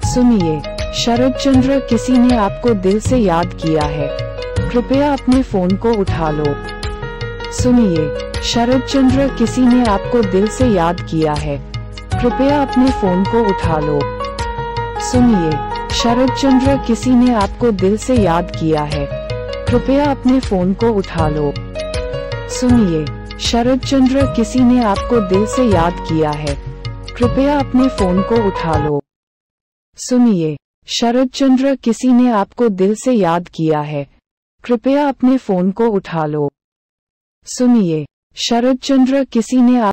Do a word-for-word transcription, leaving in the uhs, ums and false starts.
सुनिए, शरद चंद्र, किसी ने आपको दिल से याद किया है, कृपया अपने फोन को उठा लो। सुनिए, शरद चंद्र, किसी ने आपको दिल से याद किया है, कृपया अपने फोन को उठा लो। सुनिए, शरद चंद्र, किसी ने आपको दिल से याद किया है, कृपया अपने फोन को उठा लो। सुनिए, शरद चंद्र, किसी ने आपको दिल से याद किया है, कृपया अपने फोन को उठा लो। सुनिए, शरद चंद्र, किसी ने आपको दिल से याद किया है, कृपया अपने फोन को उठा लो। सुनिए, शरद चंद्र, किसी ने आप